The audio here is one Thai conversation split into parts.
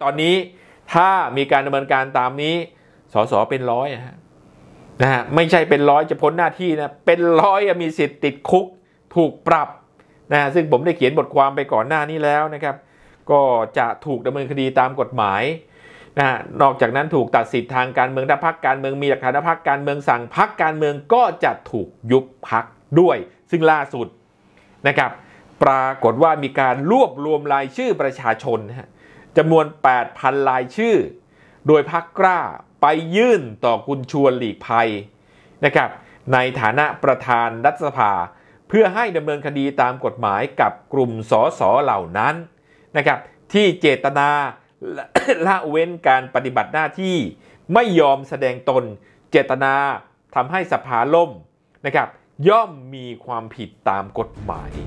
ตอนนี้ถ้ามีการดำเนินการตามนี้สสเป็นร้อยนะฮะไม่ใช่เป็นร้อยจะพ้นหน้าที่นะเป็นร้อยมีสิทธิ์ติดคุกถูกปรับนะซึ่งผมได้เขียนบทความไปก่อนหน้านี้แล้วนะครับก็จะถูกดำเนินคดีตามกฎหมายนะนอกจากนั้นถูกตัดสิทธิ์ทางการเมืองถ้าพรรคการเมืองมีหลักฐานพรรคการเมืองสั่งพรรคการเมืองก็จะถูกยุบพรรคด้วยซึ่งล่าสุดนะครับปรากฏว่ามีการรวบรวมรายชื่อประชาชนจำนวน 8,000 รายชื่อโดยพรรคกล้าไปยื่นต่อคุณชวนหลีกภัยนะครับในฐานะประธานรัฐสภาเพื่อให้ดำเนินคดีตามกฎหมายกับกลุ่มสสเหล่านั้นนะครับที่เจตนาละเว้นการปฏิบัติหน้าที่ไม่ยอมแสดงตนเจตนาทำให้สภาล่มนะครับย่อมมีความผิดตามกฎหมาย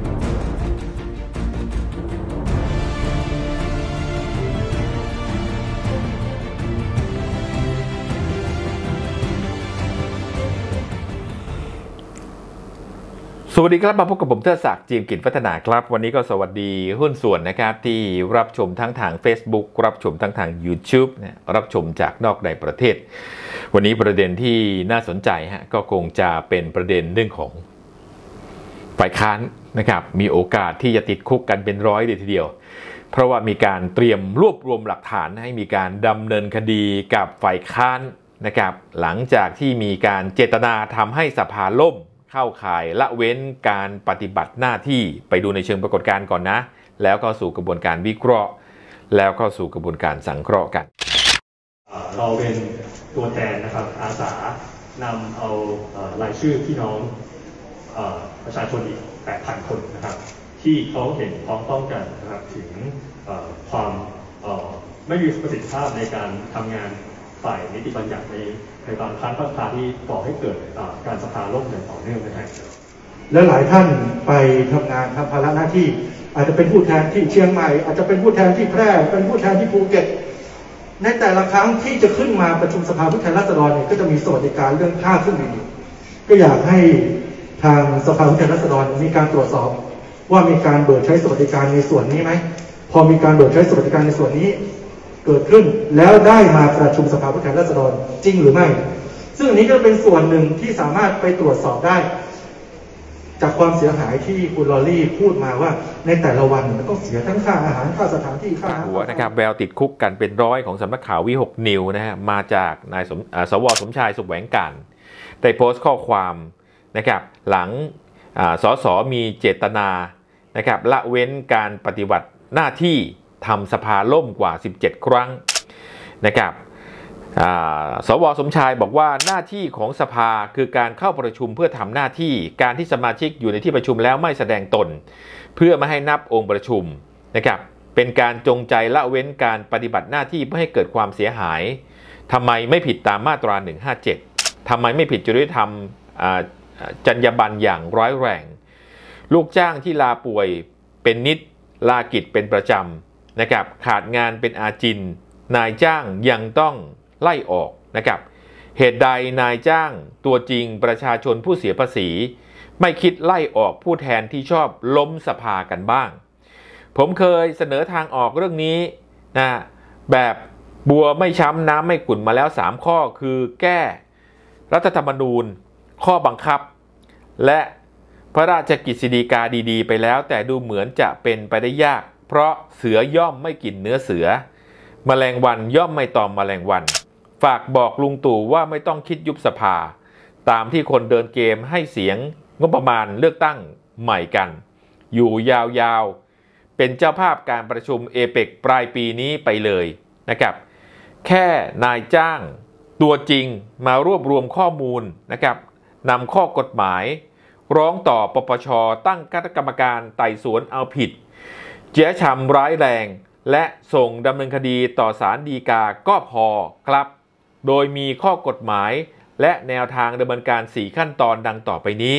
สวัสดีครับมาพบกับผมเทิดศักดิ์จีมกิจพัฒนาครับวันนี้ก็สวัสดีหุ้นส่วนนะครับที่รับชมทั้งทาง Facebook รับชมทั้งทาง YouTube รับชมจากนอกในประเทศวันนี้ประเด็นที่น่าสนใจก็คงจะเป็นประเด็นเรื่องของฝ่ายค้านนะครับมีโอกาสที่จะติดคุกกันเป็นร้อยเลยทีเดียวเพราะว่ามีการเตรียมรวบรวมหลักฐานให้มีการดำเนินคดีกับฝ่ายค้านนะครับหลังจากที่มีการเจตนาทำให้สภาล่มเข้าข่ายละเว้นการปฏิบัติหน้าที่ไปดูในเชิงปรากฏการณ์ก่อนนะแล้วก็สู่กระบวนการวิเคราะห์แล้วก็สู่กระบวนการสังเคราะห์กันเราเป็นตัวแทนนะครับอาสานำเอารายชื่อพี่น้องประชาชนอีก 8,000 คนนะครับที่เขาเห็นพ้องต้องกันนะครับถึงความไม่มีประสิทธิภาพในการทำงานฝ่ายนิติบัญญัติในบางครั้งบางคราวที่ก่อให้เกิดการสภาล่มอย่างต่อเนื่องนะครับและหลายท่านไปทำงานทำภาระหน้าที่อาจจะเป็นผู้แทนที่เชียงใหม่อาจจะเป็นผู้แทนที่แพร่เป็นผู้แทนที่ภูเก็ตในแต่ละครั้งที่จะขึ้นมาประชุมสภาผู้แทนราษฎรเนี่ยก็จะมีสวัสดิการเรื่องค่าเครื่องบินก็อยากให้ทางสภาผู้แทนราษฎรมีการตรวจสอบว่ามีการเบิกใช้สวัสดิการในส่วนนี้ไหมพอมีการเบิกใช้สวัสดิการในส่วนนี้เกิดขึ้นแล้วได้มาประชุมสภาผู้แทนราษฎรจริงหรือไม่ซึ่งอันนี้ก็เป็นส่วนหนึ่งที่สามารถไปตรวจสอบได้จากความเสียหายที่คุณลอรี่พูดมาว่าในแต่ละวันมันต้องเสียทั้งค่าอาหารค่าสถานที่ค่าหัวนะครับแววติดคุกกันเป็นร้อยของสำนักข่าววิหกนิวนะฮะมาจากนายสว.สมชายสุขแหวงการได้โพสต์ข้อความนะครับหลังสสมีเจตนานะครับละเว้นการปฏิบัติหน้าที่ทำสภาล่มกว่า17ครั้งนะครับสว.สมชายบอกว่าหน้าที่ของสภาคือการเข้าประชุมเพื่อทำหน้าที่การที่สมาชิกอยู่ในที่ประชุมแล้วไม่แสดงตนเพื่อไม่ให้นับองค์ประชุมนะครับเป็นการจงใจละเว้นการปฏิบัติหน้าที่เพื่อให้เกิดความเสียหายทำไมไม่ผิดตามมาตรา157ทำไมไม่ผิดจริยธรรมจรรยาบรรณอย่างร้ายแรงลูกจ้างที่ลาป่วยเป็นนิดลากิจเป็นประจำนะครับขาดงานเป็นอาจินนายจ้างยังต้องไล่ออกนะครับเหตุใดนายจ้างตัวจริงประชาชนผู้เสียภาษีไม่คิดไล่ออกผู้แทนที่ชอบล้มสภากันบ้างผมเคยเสนอทางออกเรื่องนี้นะแบบบัวไม่ช้ำน้ำไม่ขุ่นมาแล้ว3ข้อคือแก้รัฐธรรมนูญข้อบังคับและพระราชกฤษฎีกาดีๆไปแล้วแต่ดูเหมือนจะเป็นไปได้ยากเพราะเสือย่อมไม่กินเนื้อเสือแมลงวันย่อมไม่ตอมแมลงวันฝากบอกลุงตู่ว่าไม่ต้องคิดยุบสภาตามที่คนเดินเกมให้เสียงงบประมาณเลือกตั้งใหม่กันอยู่ยาวๆเป็นเจ้าภาพการประชุมเอเปกปลายปีนี้ไปเลยนะครับแค่นายจ้างตัวจริงมารวบรวมข้อมูลนะครับนำข้อกฎหมายร้องต่อปปช.ตั้งคณะกรรมการไต่สวนเอาผิดเจี๊ยชำร้ายแรงและส่งดำเนินคดีต่อศาลฎีกาก็พอครับโดยมีข้อกฎหมายและแนวทางดำเนินการ4ขั้นตอนดังต่อไปนี้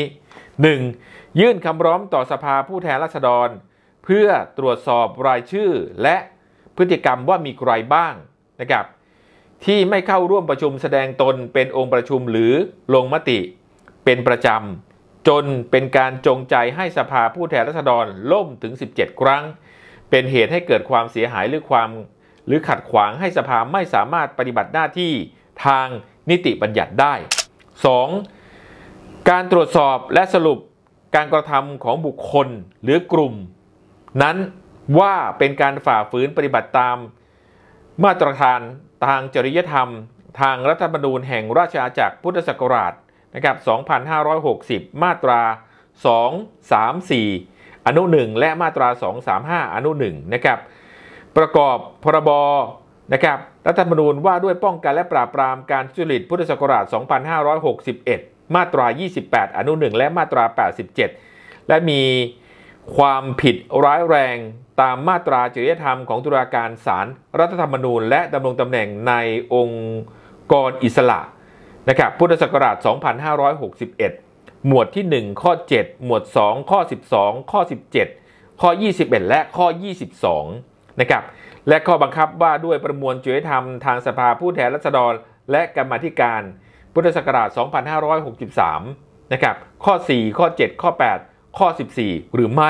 1. ยื่นคำร้องต่อสภาผู้แทนราษฎรเพื่อตรวจสอบรายชื่อและพฤติกรรมว่ามีใครบ้างนะครับที่ไม่เข้าร่วมประชุมแสดงตนเป็นองค์ประชุมหรือลงมติเป็นประจำจนเป็นการจงใจให้สภาผู้แทนราษฎรล่มถึง17ครั้งเป็นเหตุให้เกิดความเสียหายหรือความหรือขัดขวางให้สภาไม่สามารถปฏิบัติหน้าที่ทางนิติบัญญัติได้ 2. การตรวจสอบและสรุปการกระทำของบุคคลหรือกลุ่มนั้นว่าเป็นการฝ่าฝืนปฏิบัติตามมาตรฐานทางจริยธรรมทางรัฐธรรมนูญแห่งราชอาณาจักรพุทธศักราชนะครับ 2560 มาตรา 234 อนุ 1 และมาตรา 235 อนุ 1 นะครับประกอบพรบนะครับรัฐธรรมนูญว่าด้วยป้องกันและปราบปรามการทุจริตพุทธศักราช 2561 มาตรา 28 อนุ 1 และมาตรา 87 และมีความผิดร้ายแรงตามมาตราจริยธรรมของตุลาการศาลรัฐธรรมนูญและดำรงตำแหน่งในองค์กรอิสระนะครับพุทธศักราช 2561 หมวดที่ 1 ข้อ 7 หมวด 2 ข้อ 12 ข้อ 17 ข้อ 21 และข้อ 22 นะครับและข้อบังคับว่าด้วยประมวลจริยธรรมทางสภาผู้แทนราษฎรและกรรมาธิการพุทธศักราช 2563 นะครับข้อ 4 ข้อ 7 ข้อ 8 ข้อ 14 หรือไม่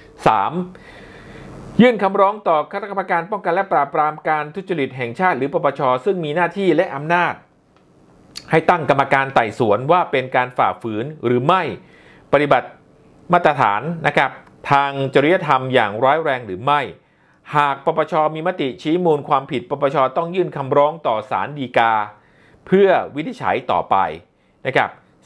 3. ยื่นคำร้องต่อคณะกรรมการป้องกันและปราบปรามการทุจริตแห่งชาติหรือปปช.ซึ่งมีหน้าที่และอำนาจให้ตั้งกรรมการไต่สวนว่าเป็นการฝ่าฝืนหรือไม่ปฏิบัติมาตรฐานนะครับทางจริยธรรมอย่างร้ายแรงหรือไม่หากปปช.มีมติชี้มูลความผิดปปช.ต้องยื่นคำร้องต่อศาลฎีกาเพื่อวินิจฉัยต่อไปนะครับ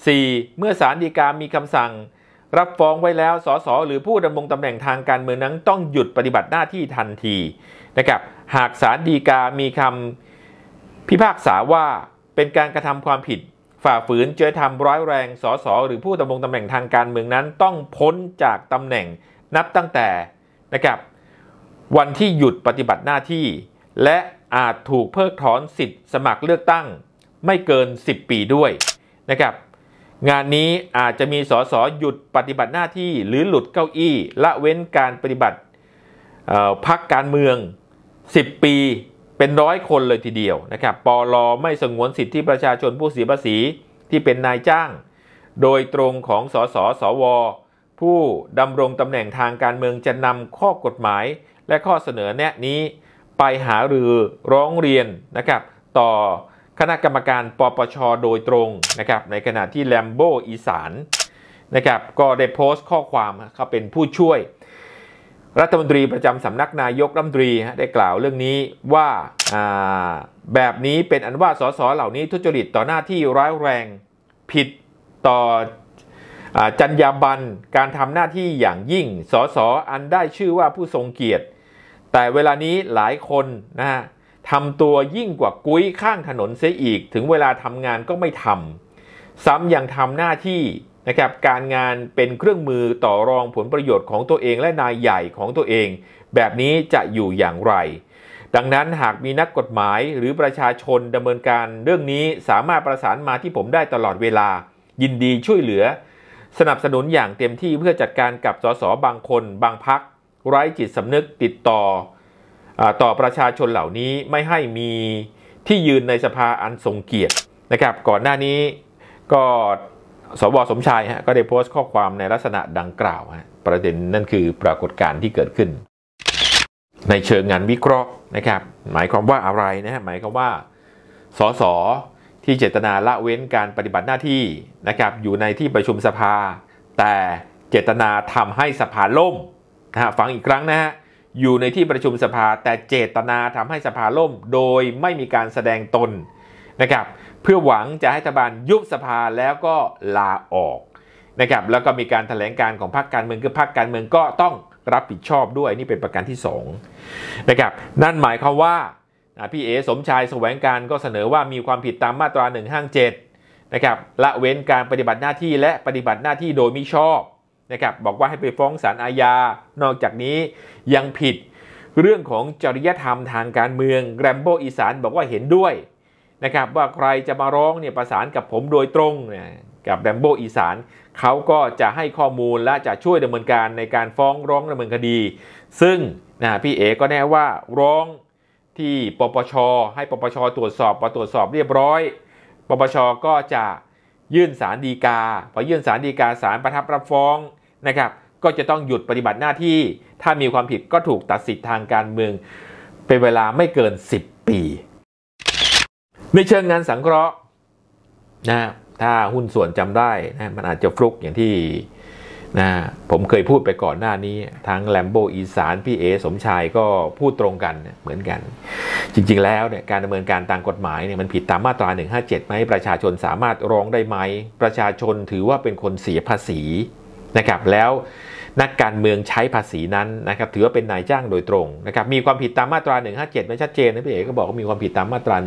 4. เมื่อศาลฎีกามีคำสั่งรับฟ้องไว้แล้วสสหรือผู้ดำรงตำแหน่งทางการเมืองนั้นต้องหยุดปฏิบัติหน้าที่ทันทีนะครับหากศาลฎีกามีคำพิพากษาว่าเป็นการกระทำความผิดฝ่าฝืนจริยธรรมร้ายแรงสสหรือผู้ดำรงตำแหน่งทางการเมืองนั้นต้องพ้นจากตำแหน่งนับตั้งแต่นะครับวันที่หยุดปฏิบัติหน้าที่และอาจถูกเพิกถอนสิทธิ์สมัครเลือกตั้งไม่เกิน10 ปีด้วยนะครับงานนี้อาจจะมีสสหยุดปฏิบัติหน้าที่หรือหลุดเก้าอี้ละเว้นการปฏิบัติพรรคการเมือง10 ปีเป็น100 คนเลยทีเดียวนะครับปล.ไม่สงวนสิทธิประชาชนผู้เสียภาษีที่เป็นนายจ้างโดยตรงของสสสวผู้ดำรงตำแหน่งทางการเมืองจะนำข้อกฎหมายและข้อเสนอแนะนี้ไปหารือร้องเรียนนะครับต่อคณะกรรมการปปช.โดยตรงนะครับในขณะที่แลมโบอีสานนะครับก็ได้โพสต์ข้อความเขาเป็นผู้ช่วยรัฐมนตรีประจำสำนักนายกรัฐมนตรีได้กล่าวเรื่องนี้ว่าแบบนี้เป็นอันว่าสสเหล่านี้ทุจริตต่อหน้าที่ร้ายแรงผิดต่อจรรยาบรรณการทำหน้าที่อย่างยิ่งสสอันได้ชื่อว่าผู้ทรงเกียรติแต่เวลานี้หลายคนนะฮะทำตัวยิ่งกว่ากุ้ยข้างถนนเสียอีกถึงเวลาทำงานก็ไม่ทำซ้ำยังทำหน้าที่นะครับการงานเป็นเครื่องมือต่อรองผลประโยชน์ของตัวเองและนายใหญ่ของตัวเองแบบนี้จะอยู่อย่างไรดังนั้นหากมีนักกฎหมายหรือประชาชนดำเนินการเรื่องนี้สามารถประสานมาที่ผมได้ตลอดเวลายินดีช่วยเหลือสนับสนุนอย่างเต็มที่เพื่อจัดการกับสสบางคนบางพรรคไร้จิตสำนึกติดต่อประชาชนเหล่านี้ไม่ให้มีที่ยืนในสภาอันทรงเกียรตินะครับก่อนหน้านี้ก็สว.สมชายก็ได้โพสต์ข้อความในลักษณะดังกล่าวประเด็นนั่นคือปรากฏการณ์ที่เกิดขึ้นในเชิงงานวิเคราะห์นะครับหมายความว่าอะไรนะฮะหมายความว่าสสที่เจตนาละเว้นการปฏิบัติหน้าที่นะครับอยู่ในที่ประชุมสภาแต่เจตนาทำให้สภาล่มนะฮะฟังอีกครั้งนะฮะอยู่ในที่ประชุมสภาแต่เจตนาทำให้สภาล่มโดยไม่มีการแสดงตนนะครับเพื่อหวังจะให้รัฐบาลยุบสภาแล้วก็ลาออกนะครับแล้วก็มีการแถลงการของพรรคการเมืองคือพรรคการเมืองก็ต้องรับผิดชอบด้วยนี่เป็นประการที่2นะครับนั่นหมายความว่าพี่เอสมชายแสวงการก็เสนอว่ามีความผิดตามมาตรา157นะครับละเว้นการปฏิบัติหน้าที่และปฏิบัติหน้าที่โดยมิชอบนะครับบอกว่าให้ไปฟ้องศาลอาญานอกจากนี้ยังผิดเรื่องของจริยธรรมทางการเมืองแรมโบ้อีสานบอกว่าเห็นด้วยนะครับว่าใครจะมาร้องเนี่ยประสานกับผมโดยตรงกับแรมโบ้อีสานเขาก็จะให้ข้อมูลและจะช่วยดำเนินการในการฟ้องร้องดำเนินคดีซึ่งพี่เอก็แน่ว่าร้องที่ปปช.ให้ปปช.ตรวจสอบพอตรวจสอบเรียบร้อยปปช.ก็จะยื่นศาลฎีกาพอยื่นศาลฎีกาศาลประทับรับฟ้องนะครับก็จะต้องหยุดปฏิบัติหน้าที่ถ้ามีความผิดก็ถูกตัดสิทธิ์ทางการเมืองเป็นเวลาไม่เกิน10 ปีในเชิงงานสังเคราะห์นะถ้าหุ้นส่วนจำได้นะมันอาจจะฟลุกอย่างที่นะผมเคยพูดไปก่อนหน้านี้ทั้งแลมโบอีสานพี่เอสมชายก็พูดตรงกันเหมือนกันจริงๆแล้วเนี่ยการดำเนินการตามกฎหมายเนี่ยมันผิดตามมาตรา157ไหมประชาชนสามารถร้องได้ไหมประชาชนถือว่าเป็นคนเสียภาษีนะครับแล้วนักการเมืองใช้ภาษีนั้นนะครับถือว่าเป็นนายจ้างโดยตรงนะครับมีความผิดตามมาตรา157ไม่ชัดเจนนะพี่เอก็บอกว่ามีความผิดตามมาตรา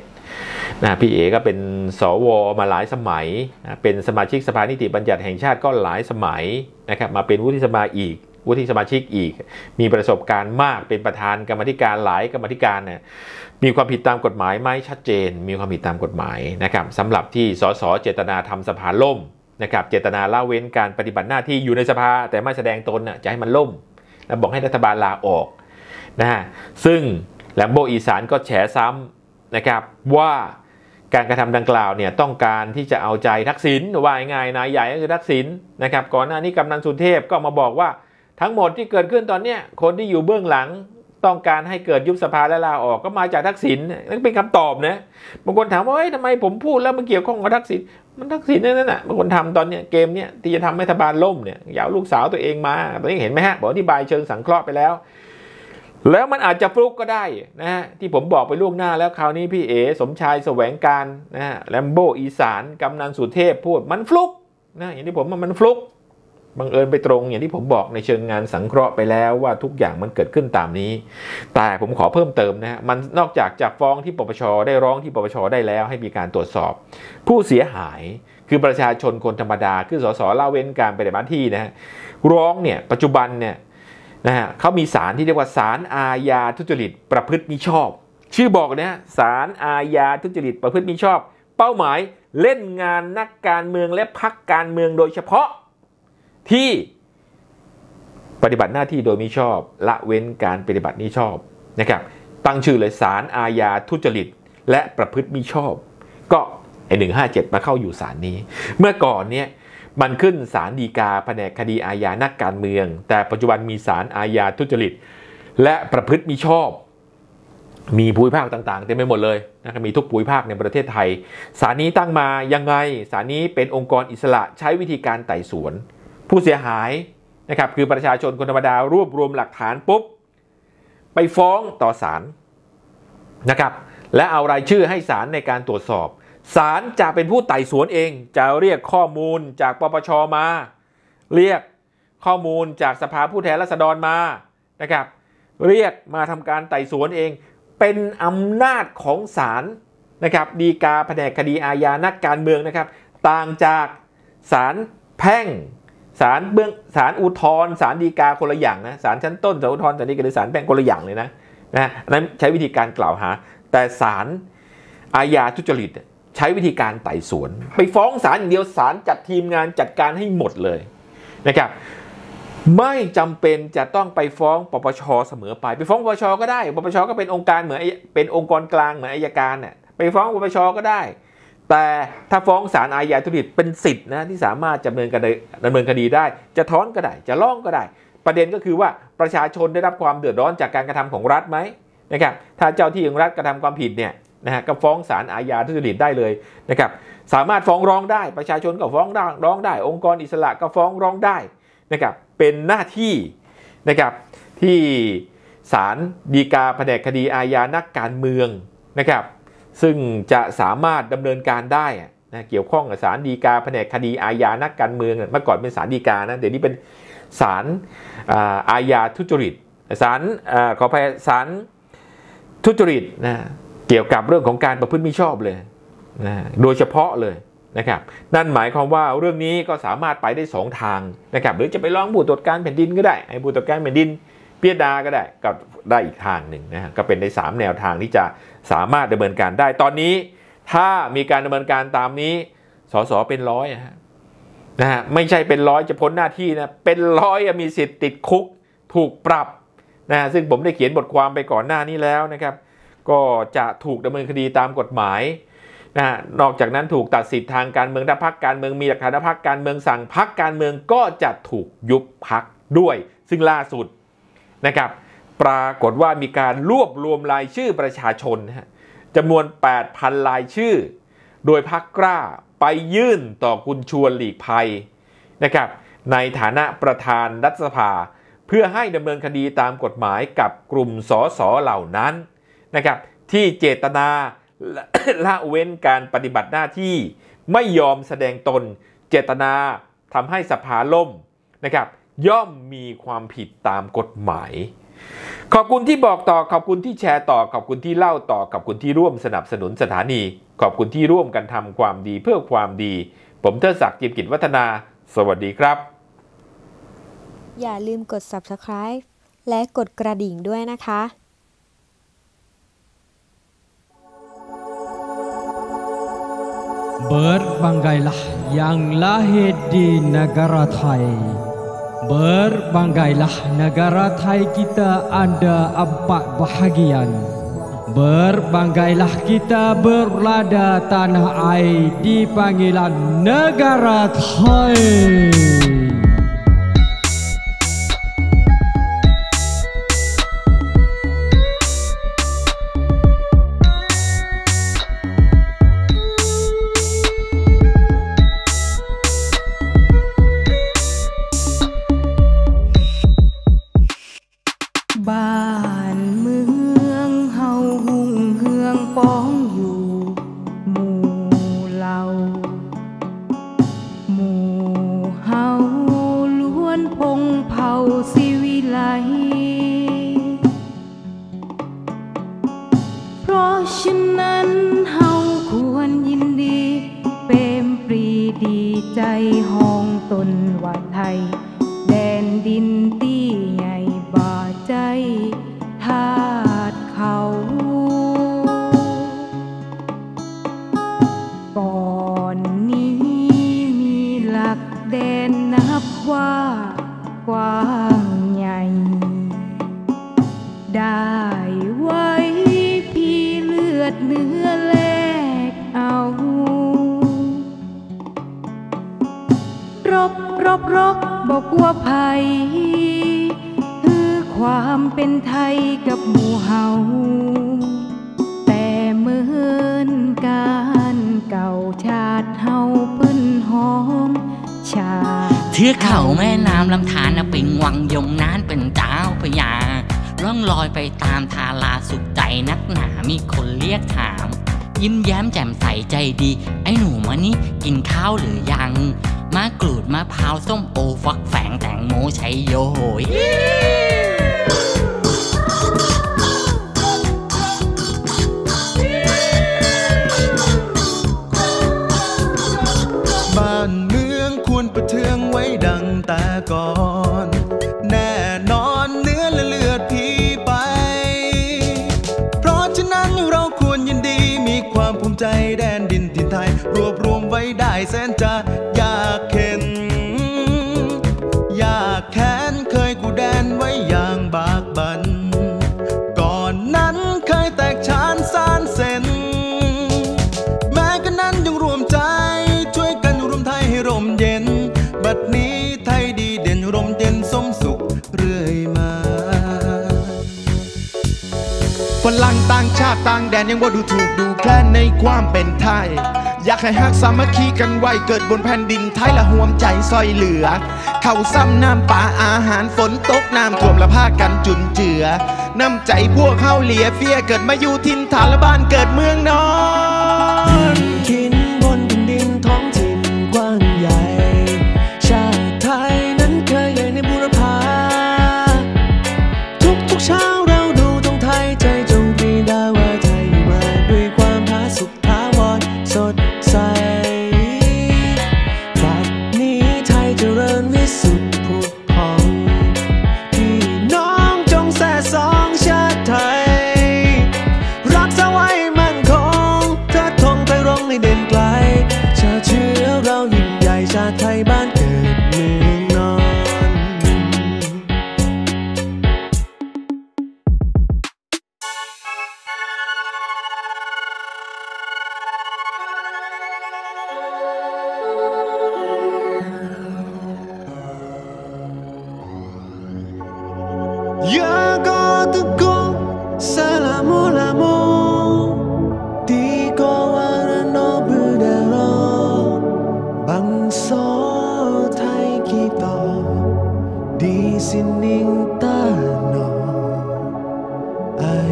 157นะพี่เอก็เป็นสวมาหลายสมัยนะเป็นสมาชิกสภานิติบัญญัติแห่งชาติก็หลายสมัยนะครับมาเป็นวุฒิสมาชิกอีกมีประสบการณ์มากเป็นประธานกรรมธิการหลายกรรมธิการเนี่ยมีความผิดตามกฎหมายไหมชัดเจนมีความผิดตามกฎหมายนะครับสำหรับที่สสเจตนาทำสภาล่มนะครับเจตนาละเว้นการปฏิบัติหน้าที่อยู่ในสภาแต่ไม่แสดงตนจะให้มันล่มแล้วบอกให้รัฐบาลลาออกนะฮะซึ่งแลมโบอีสานก็แฉซ้ำนะครับว่าการกระทำดังกล่าวเนี่ยต้องการที่จะเอาใจทักษิณว่าง่ายๆนายใหญ่ก็คือทักษิณนะครับก่อนหน้านี้กำนันสุเทพก็มาบอกว่าทั้งหมดที่เกิดขึ้นตอนนี้คนที่อยู่เบื้องหลังต้องการให้เกิดยุบสภาและลาออกก็มาจากทักษิณนั่นเป็นคำตอบนะบางคนถามว่าทำไมผมพูดแล้วมันเกี่ยวข้องกับทักษิณมันทักษิณนั่นน่ะบางคนทำตอนนี้เกมเนี้ยที่จะทำให้รัฐบาลล่มเนี่ยอย่าเอาลูกสาวตัวเองมาตอนนี้เห็นไหมฮะบอกอธิบายเชิงสังเคราะห์ไปแล้วมันอาจจะฟลุกก็ได้นะฮะที่ผมบอกไปล่วงหน้าแล้วคราวนี้พี่เอสมชายแสวงการนะฮะแลมโบอีสานกำนันสุเทพพูดมันฟลุกนะอย่างที่ผมว่ามันฟลุกบังเอิญไปตรงอย่างที่ผมบอกในเชิงงานสังเคราะห์ไปแล้วว่าทุกอย่างมันเกิดขึ้นตามนี้แต่ผมขอเพิ่มเติมนะฮะมันนอกจากฟ้องที่ปปชได้ร้องที่ปปชได้แล้วให้มีการตรวจสอบผู้เสียหายคือประชาชนคนธรรมดาคือสสละเว้นการปฏิบัติหน้าที่นะฮะร้องเนี่ยปัจจุบันเนี่ยนะฮะเขามีศาลที่เรียกว่าศาลอาญาทุจริตประพฤติมิชอบชื่อบอกนะฮะศาลอาญาทุจริตประพฤติมิชอบเป้าหมายเล่นงานนักการเมืองและพรรคการเมืองโดยเฉพาะที่ปฏิบัติหน้าที่โดยมิชอบละเว้นการปฏิบัติมิชอบนะครับตั้งชื่อเลยศาลอาญาทุจริตและประพฤติมิชอบก็157มาเข้าอยู่ศาลนี้เมื่อก่อนเนี่ยมันขึ้นศาลฎีกาแผนกคดีอาญานักการเมืองแต่ปัจจุบันมีศาลอาญาทุจริตและประพฤติมิชอบมีภูมิภาคต่างๆเต็มไปหมดเลยนะครับมีทุกภูมิภาคในประเทศไทยศาลนี้ตั้งมายังไงศาลนี้เป็นองค์กรอิสระใช้วิธีการไต่สวนผู้เสียหายนะครับคือประชาชนคนธรรมดารวบรวมหลักฐานปุ๊บไปฟ้องต่อศาลนะครับและเอารายชื่อให้ศาลในการตรวจสอบศาลจะเป็นผู้ไต่สวนเองจะเรียกข้อมูลจากปปชมาเรียกข้อมูลจากสภาผู้แทนราษฎรมานะครับเรียกมาทำการไต่สวนเองเป็นอำนาจของศาลนะครับฎีกาแผนกคดีอาญานักการเมืองนะครับต่างจากศาลแพ่งศาลอุทธรณ์ศาลฎีกาคนละอย่างนะศาลชั้นต้นศาลอุทธรณ์ศาลฎีกาหรือศาลแพ่งคนละอย่างเลยนะนั้นใช้วิธีการกล่าวหาแต่ศาลอาญาทุจริตใช้วิธีการไต่สวนไปฟ้องศาลอย่างเดียวศาลจัดทีมงานจัดการให้หมดเลยนะครับไม่จำเป็นจะต้องไปฟ้องปปชเสมอไปฟ้องปปชก็ได้ปปชก็เป็นองค์การเหมือนเป็นองค์กรกลางเหมือนอัยการเนี่ยไปฟ้องปปชก็ได้แต่ถ้าฟ้องศาลอาญาทุจริตเป็นสิทธินะที่สามารถดำเนินคดีได้จะถอนก็ได้จะร้องก็ได้ประเด็นก็คือว่าประชาชนได้รับความเดือดร้อนจากการกระทำของรัฐไหมนะครับถ้าเจ้าที่ของรัฐกระทำความผิดเนี่ยนะฮะก็ฟ้องศาลอาญาทุจริตได้เลยนะครับสามารถฟ้องร้องได้ประชาชนก็ฟ้องร้องได้องค์กรอิสระก็ฟ้องร้องได้นะครับเป็นหน้าที่นะครับที่ศาลฎีกาแผนกคดีอาญานักการเมืองนะครับซึ่งจะสามารถดำเนินการได้นะเกี่ยวข้องกับศาลฎีกาแผนกคดีอาญานักการเมืองเมื่อก่อนเป็นศาลฎีกานะเดี๋ยวนี้เป็นศาลอาญาทุจริตศาลขออภัยศาลทุจริตนะเกี่ยวกับเรื่องของการประพฤติมิชอบเลยนะโดยเฉพาะเลยนะครับนั่นหมายความว่าเรื่องนี้ก็สามารถไปได้2ทางนะครับหรือจะไปร้องผู้ตรวจการแผ่นดินก็ได้ให้ผู้ตรวจการแผ่นดินพิจารณาก็ได้ก็ได้อีกทางหนึ่งนะฮะก็เป็นใน3แนวทางที่จะสามารถดำเนินการได้ตอนนี้ถ้ามีการดำเนินการตามนี้สสเป็นร้อยนะฮะไม่ใช่เป็นร้อยจะพ้นหน้าที่นะเป็นร้อยมีสิทธิ์ติดคุกถูกปรับนะซึ่งผมได้เขียนบทความไปก่อนหน้านี้แล้วนะครับก็จะถูกดำเนินคดีตามกฎหมายนะนอกจากนั้นถูกตัดสิทธิ์ทางการเมืองถ้าพรรคการเมืองมีหลักฐานพรรคการเมืองสั่งพรรคการเมืองก็จะถูกยุบพรรคด้วยซึ่งล่าสุดนะครับปรากฏว่ามีการรวบรวมรายชื่อประชาชนจำนวน 8,000 รายชื่อโดยพรรคกล้าไปยื่นต่อคุณชวนหลีกภัยนะครับในฐานะประธานรัฐสภาเพื่อให้ดำเนินคดีตามกฎหมายกับกลุ่มสสเหล่านั้นนะครับที่เจตนาละเว้นการปฏิบัติหน้าที่ไม่ยอมแสดงตนเจตนาทำให้สภาล่มนะครับย่อมมีความผิดตามกฎหมายขอบคุณที่บอกต่อขอบคุณที่แชร์ต่อขอบคุณที่เล่าต่อขอบคุณที่ร่วมสนับสนุนสถานีขอบคุณที่ร่วมกันทำความดีเพื่อความดีผมเทิดศักดิ์ จิมกิจวัฒนาสวัสดีครับอย่าลืมกด Subscribe และกดกระดิ่งด้วยนะคะ Berbangailah yang lahir di negara Thai. Berbangailah negara Thai kita ada 4 bahagian. Berbangailah kita berlada tanah air di panggilan negara Thai. บอกว่าภัยคือความเป็นไทยกับหมู่เฮาแต่เหมือนการเก่าชาติเฮาเปิ้นห้องชาเทือกเขาแม่น้ำลำธารเป็นวังยมนานเป็นเจ้าพญาล่องลอยไปตามทาราสุขใจนักหนามีคนเรียกถามยิ้มแย้มแจ่มใสใจดีไอ้หนูมานี่กินข้าวหรือยังมะกรูดมะพร้าวส้มโอฟักแฝงแตงโมชัยโยโหยบ้านเมืองควรประเทืองไว้ดังแต่ก่อนแน่นอนเนื้อและเลือดพี่ไปเพราะฉะนั้นเราควรยินดีมีความภูมิใจแดนดินถิ่นไทยรวบรวมไว้ได้แสนจะอยากเห็นอยากแค้นเคยกูแดนไว้อย่างบากบั่นก่อนนั้นเคยแตกฉานสานเส้นแม้กันนั้นยังรวมใจช่วยกันรวมไทยให้ร่มเย็นบัดนี้ไทยดีเด่นร่มเย็นสมสุขเรื่อยมาฝรั่งต่างชาติต่างแดนยังว่าดูถูกดูแคลนในความเป็นไทยอยากให้ฮักสามัคคีกันไว้เกิดบนแผ่นดินไทยละห่วมใจซอยเหลือเข้าซ้ำน้ำป่าอาหารฝนตกน้ำท่วมละพากันจุนเจือน้ำใจพวกเข้าเหลียเฟียเกิดมาอยู่ถิ่นฐานละบ้านเกิดเมืองนอนกินบนแผ่นดินท้องถิ่นกว้างใหญ่ชาติไทยนั้นเคยใหญ่ในบูรพาทุกเช้าเราดูตรงไทยใจจงปรีดาว่าไทยอยู่มาด้วยความผาสุกถาวรสดใสบัดนี้ไทยเจริญวิสุทธิ์ผุดผ่องพี่น้องจงแส่สองชาติไทยรักษาไว้มั่นคง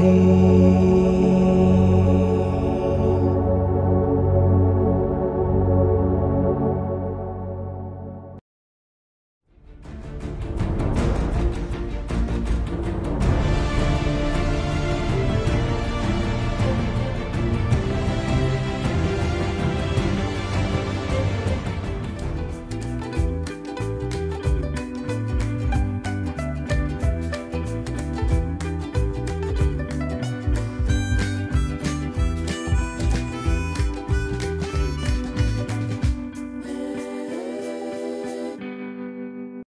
ย